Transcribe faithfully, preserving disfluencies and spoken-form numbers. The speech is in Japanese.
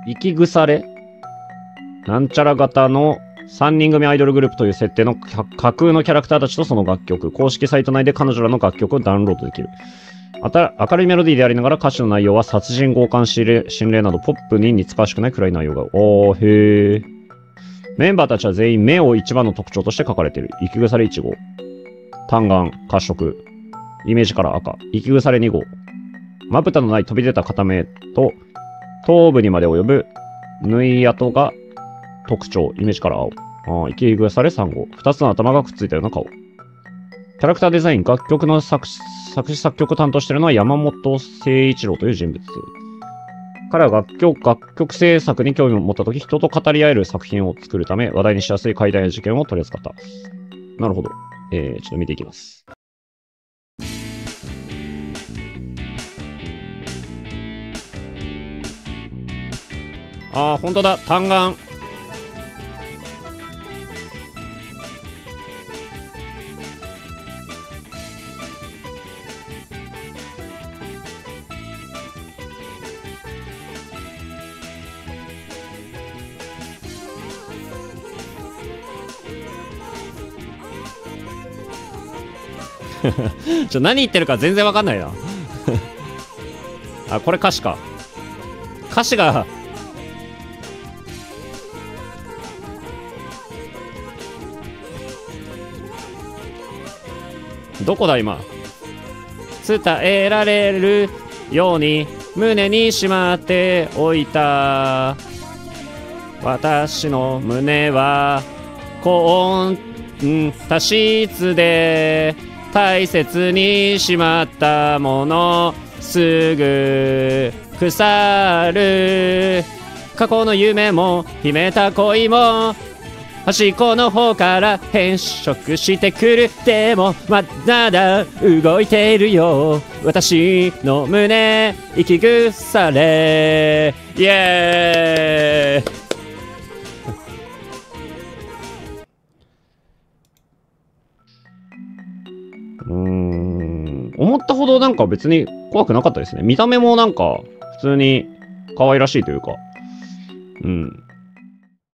生き腐れなんちゃら型のさんにん組アイドルグループという設定の架空のキャラクターたちとその楽曲。公式サイト内で彼女らの楽曲をダウンロードできる。あた明るいメロディーでありながら歌詞の内容は殺人、強姦、心霊、心霊などポップに似つかわしくない暗い内容が。おー、へー。メンバーたちは全員目を一番の特徴として書かれている。生き腐れいち号。単眼、褐色。イメージカラー赤。生き腐れに号。まぶたのない飛び出た片目と頭部にまで及ぶ縫い跡が特徴。イメージカラー青。あ生き腐れさん号。二つの頭がくっついたような顔。キャラクターデザイン、楽曲の作詞作詞作曲を担当しているのは山本誠一郎という人物。彼は楽曲、楽曲制作に興味を持ったとき、人と語り合える作品を作るため、話題にしやすい怪談や事件を取り扱った。なるほど。えー、ちょっと見ていきます。あー、ほんとだ。単眼。ちょ、何言ってるか全然わかんないな。あ、これ歌詞か。歌詞が、どこだ今。伝えられるように胸にしまっておいた。私の胸は高温多湿で大切にしまったものすぐ腐る。過去の夢も秘めた恋も端っこの方から変色してくる。でもまだだ動いているよ私の胸生き腐れ。イエーイ。うーん思ったほどなんか別に怖くなかったですね。見た目もなんか普通に可愛らしいというか、うん